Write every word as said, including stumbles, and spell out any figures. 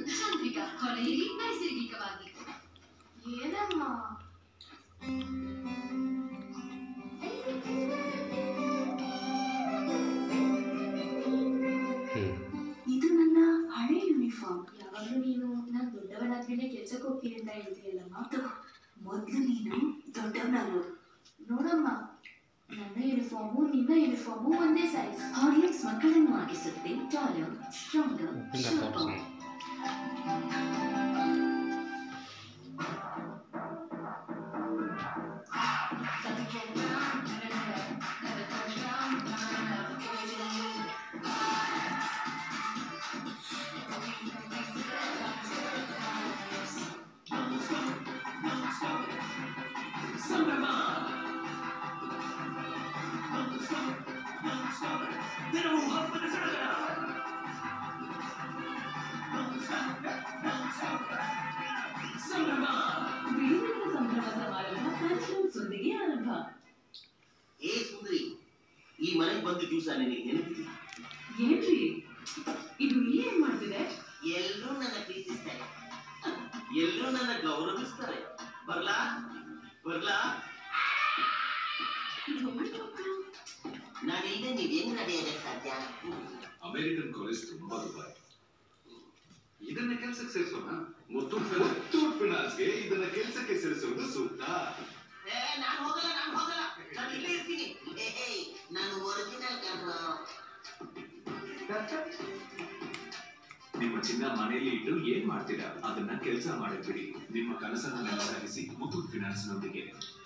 ಚಂದ್ರಿಕಾ ಹೊಳೆಯಿರಿ ನೈಸರ್ಗಿಕವಾಗಿ. ಏನಮ್ಮ ಇದು ನನ್ನ ಹಳೆ ಯೂನಿಫಾರ್ಮ್. ಯಾವಾಗಲೂ ನೀನು ನಾನು ದೊಡ್ಡವನಾದ್ಮೇಲೆ ಕೆಲ್ಸಕ್ಕೆ ಹೋಗ್ತೀನಿ ಅಂತ ಹೇಳ್ತೀಯಲ್ಲಮ್ಮ. ಮೊದಲು ನೀನು ದೊಡ್ಡವನಾಗು. ನೋಡಮ್ಮ, ನನ್ನ ಯೂನಿಫಾರ್ಮು ನಿನ್ನ ಯೂನಿಫಾರ್ಮು ಒಂದೇ ಸೈಜ್. ಹಾರ್ಲಿಕ್ಸ್ ಮಕ್ಕಳನ್ನು ಆಗಿಸುತ್ತೆ ಟಾಲರ್, ಸ್ಟ್ರಾಂಗರ್, ಶಾರ್ಪರ್. ಈ ಮನೆಗೆ ಬಂದ ದಿವಸ ನಿನಗೆ ನೆನಪಿದೆ? ಏನ್ರಿ ಇದು ಇಲ್ಲಿ ಏನ್ ಮಾಡ್ತಿದೆ? ಎಲ್ಲರೂ ನನ್ನ ಪ್ರೀತಿಸ್ತಾರೆ, ಎಲ್ಲರೂ ನನ್ನ ಗೌರವಿಸ್ತಾರೆ. ಬರ್ಲಾ ಬರ್ಲಾ ನಾನಿಲ್ಲದೆ ನೀವೇನು ನಡೆಯೋದಕ್ಕೆ ಸಾಧ್ಯ? ಅಮೆರಿಕನ್ ಕಾಲೇಜ್ ತುಂಬಾ ದುಬಾರಿ. ಇದನ್ನ ಕೆಲಸಕ್ಕೆ ಸೇರಿಸೋಣ. ಮುತ್ತೂಟ್ ಫಿನಾನ್ಸ್ಗೆ ಇದನ್ನ ಕೆಲಸಕ್ಕೆ ಸೇರಿಸುವುದು ಸೂಕ್ತ. ನಾನು ಹೋಗಲ್ಲ, ನಾನು ಹೋಗಲ್ಲ, ನಾನು ಇಲ್ಲೇ ಇರ್ತೀನಿ. ನಾನು ಒರಿಜಿನಲ್ ಕರ್ನೋ. ನಿಮ್ಮ ಚಿನ್ನ ಮನೆಯಲ್ಲಿ ಇಟ್ಟು ಏನ್ ಮಾಡ್ತೀರಾ ಅದನ್ನ ಕೆಲಸ ಮಾಡಿಬಿಡಿ. ನಿಮ್ಮ ಕನಸನ್ನು ನನಸಾಗಿಸಿ ಮುತ್ತೂಟ್ ಫಿನಾನ್ಸ್ ನೊಂದಿಗೆ.